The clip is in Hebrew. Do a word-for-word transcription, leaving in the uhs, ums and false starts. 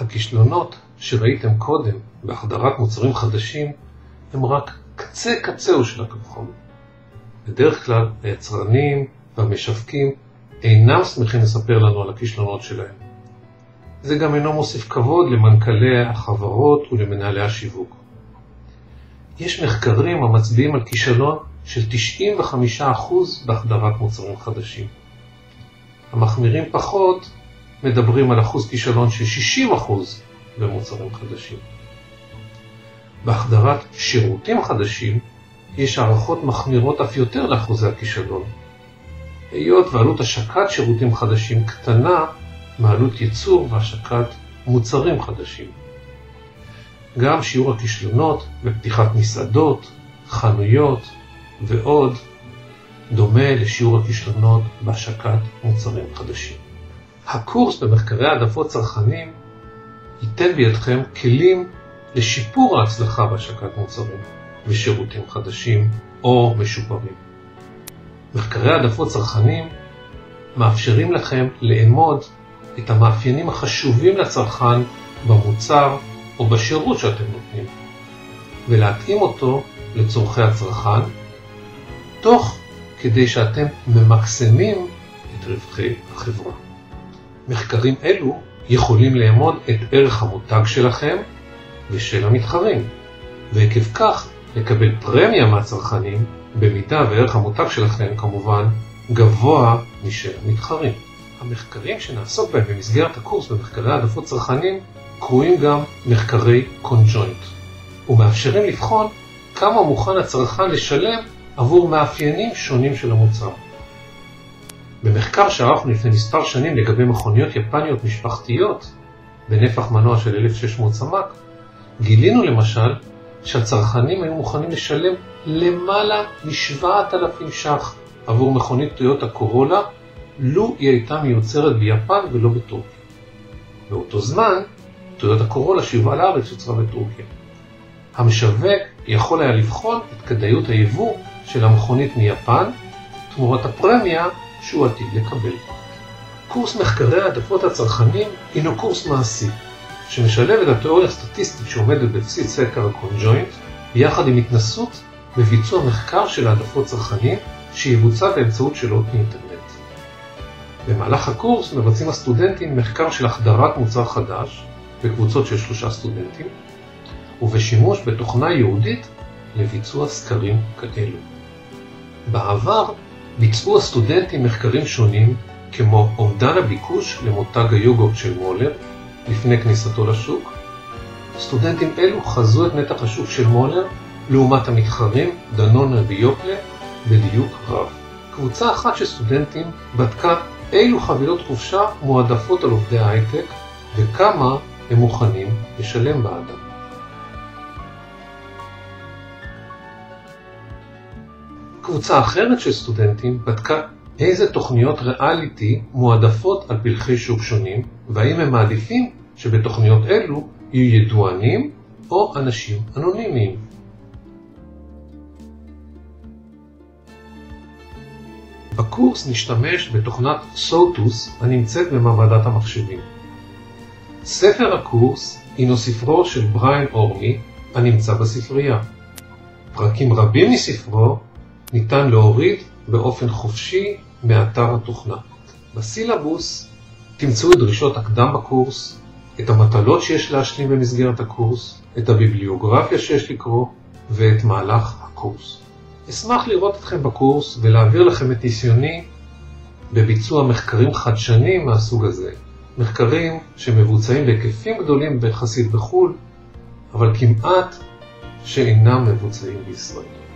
הכישלונות שראיתם קודם בהחדרת מוצרים חדשים הם רק קצה קצהו של הקרחון. בדרך כלל היצרנים והמשווקים אינם שמחים לספר לנו על הכישלונות שלהם. זה גם אינו מוסיף כבוד למנכ"לי החברות ולמנהלי השיווק. יש מחקרים המצביעים על כישלון של תשעים וחמישה אחוז בהחדרת מוצרים חדשים. המחמירים פחות מדברים על אחוז כישלון של שישים אחוז במוצרים חדשים. בהחדרת שירותים חדשים יש הערכות מחמירות אף יותר לאחוזי הכישלון. היות ועלות השקת שירותים חדשים קטנה מעלות ייצור והשקת מוצרים חדשים. גם שיעור הכישלונות בפתיחת מסעדות, חנויות ועוד דומה לשיעור הכישלונות בהשקת מוצרים חדשים. הקורס במחקרי העדפות צרכנים ייתן בידכם כלים לשיפור ההצלחה בהשקת מוצרים ושירותים חדשים או משופרים. מחקרי העדפות צרכנים מאפשרים לכם לאמוד את המאפיינים החשובים לצרכן במוצר או בשירות שאתם נותנים, ולהתאים אותו לצורכי הצרכן, תוך כדי שאתם ממקסמים את רווחי החברה. מחקרים אלו יכולים לאמוד את ערך המותג שלכם ושל המתחרים, ועקב כך לקבל פרמיה מהצרכנים, במידה וערך המותג שלכם כמובן גבוה משל המתחרים. המחקרים שנעסוק בהם במסגרת הקורס במחקרי העדפות צרכנים קרויים גם מחקרי קונג'וינט, ומאפשרים לבחון כמה מוכן הצרכן לשלם עבור מאפיינים שונים של המוצר. במחקר שערכנו לפני מספר שנים לגבי מכוניות יפניות משפחתיות בנפח מנוע של אלף ושש מאות סמ"ק, גילינו למשל שהצרכנים היו מוכנים לשלם למעלה מ-שבעת אלפים ש"ח עבור מכונית טויוטה קורולה, לו היא הייתה מיוצרת ביפן ולא בטורקיה. באותו זמן, טויוטה קורולה שיובאה לארץ יוצרה בטורקיה. המשווק יכול היה לבחון את כדאיות היבוא של המכונית מיפן, תמורת הפרמיה שהוא עתיד לקבל. קורס מחקרי העדפות הצרכנים הינו קורס מעשי, שמשלב את התיאוריה הסטטיסטית שעומדת בבסיס סקר הקונג'וינט, ביחד עם התנסות בביצוע מחקר של העדפות צרכנים שיבוצע באמצעות שאלות מאינטרנט. במהלך הקורס מבצעים הסטודנטים מחקר של החדרת מוצר חדש בקבוצות של שלושה סטודנטים, ובשימוש בתוכנה ייעודית לביצוע סקרים כאלו. בעבר ביצעו הסטודנטים מחקרים שונים כמו אומדן הביקוש למותג היוגורט של מולר לפני כניסתו לשוק. סטודנטים אלו חזו את נתח השוק של מולר לעומת המתחרים דנונה ויוקלה בדיוק רב. קבוצה אחת של סטודנטים בדקה אילו חבילות חופשה מועדפות על עובדי ההייטק וכמה הם מוכנים לשלם בעדם. קבוצה אחרת של סטודנטים בדקה איזה תוכניות ריאליטי מועדפות על פלחי שוק שונים, והאם הם מעדיפים שבתוכניות אלו יהיו ידוענים או אנשים אנונימיים. בקורס נשתמש בתוכנת סוטוס הנמצאת במעבדת המחשבים. ספר הקורס הינו ספרו של בריין אורמי הנמצא בספרייה. פרקים רבים מספרו ניתן להוריד באופן חופשי מאתר התוכנה. בסילבוס תמצאו את דרישות הקדם בקורס, את המטלות שיש להשלים במסגרת הקורס, את הביבליוגרפיה שיש לקרוא ואת מהלך הקורס. אשמח לראות אתכם בקורס ולהעביר לכם את ניסיוני בביצוע מחקרים חדשניים מהסוג הזה. מחקרים שמבוצעים בהיקפים גדולים ביחסית בחו"ל, אבל כמעט שאינם מבוצעים בישראל.